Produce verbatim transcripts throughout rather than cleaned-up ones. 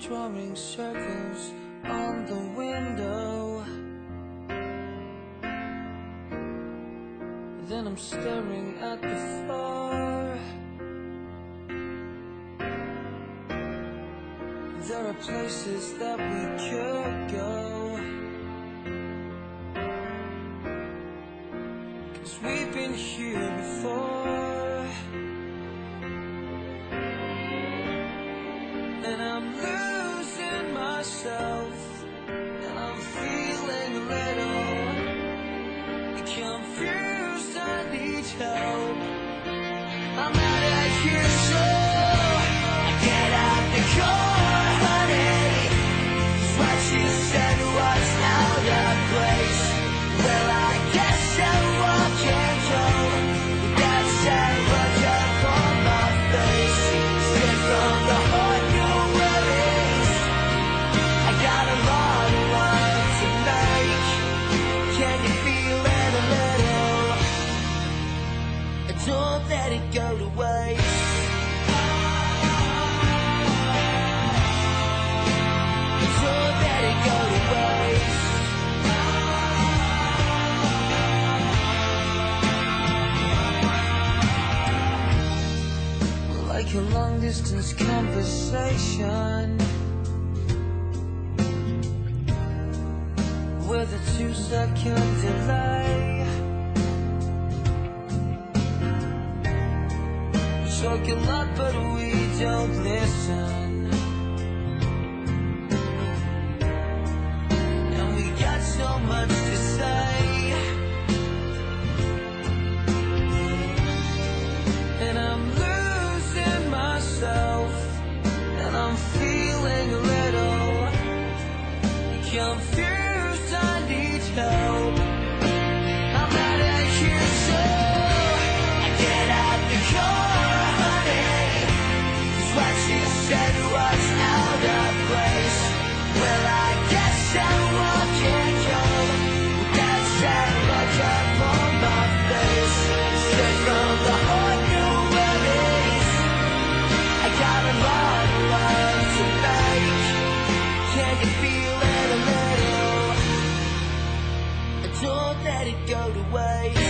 drawing circles on the window. Then I'm staring at the floor. There are places that we could go, 'cause we've been here before. And I'm losing myself, and I'm feeling a little confused. I need help. I'm out of here, so I get out the car, honey. 'Cause what you said was out of place. Well, I guess I'm walking home with that sad look upon my face. Straight from the heart, no worries. I got a lot of love to make. Can you feel it a little? Don't let it go to waste. Don't let it go to waste. Like a long distance conversation with a two second delay. Talk a lot, but we don't listen. And we got so much to say. And I'm losing myself, and I'm feeling a little confused. I need help. I'm out of here, so I get out the car. What she said was out of place. Well, I guess I'm walking home with that sad look upon my face. Straight from the heart, no worries. I got a lot of love to make. Can you feel it a little? Don't let it go to waste.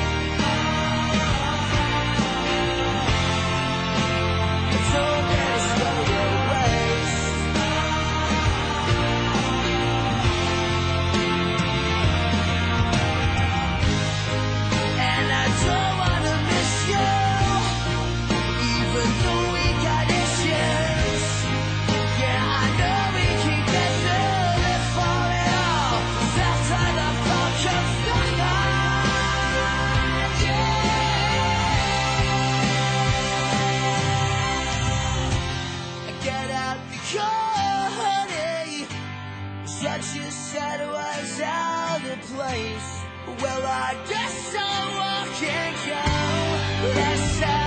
What you said was out of place. Well, I guess I'm walking home. Let's